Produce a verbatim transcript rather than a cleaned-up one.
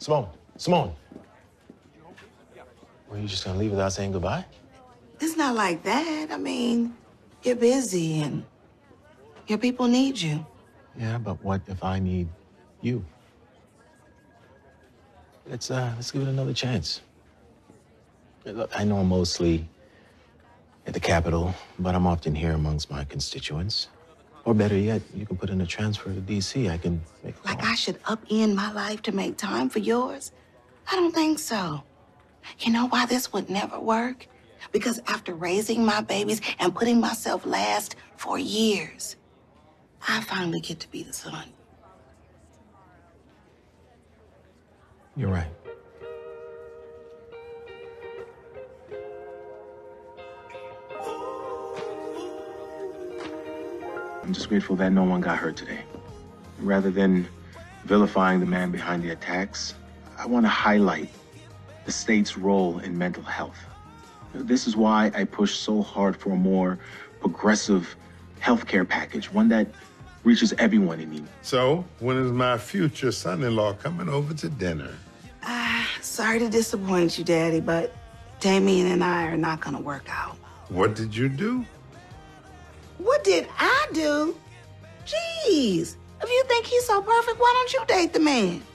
Simone, Simone. Were you just gonna leave without saying goodbye? It's not like that. I mean, you're busy and your people need you. Yeah, but what if I need you? Let's uh, let's give it another chance. Look, I know I'm mostly at the Capitol, but I'm often here amongst my constituents. Or better yet, you can put in a transfer to D C. I can make a Like call. I should upend my life to make time for yours? I don't think so. You know why this would never work? Because after raising my babies and putting myself last for years, I finally get to be the son. You're right. I'm just grateful that no one got hurt today. Rather than vilifying the man behind the attacks, I want to highlight the state's role in mental health. This is why I push so hard for a more progressive healthcare package, one that reaches everyone in need. So, when is my future son-in-law coming over to dinner? Ah, sorry to disappoint you, Daddy, but Damien and I are not gonna work out. What did you do? What did I do? Jeez, if you think he's so perfect, why don't you date the man?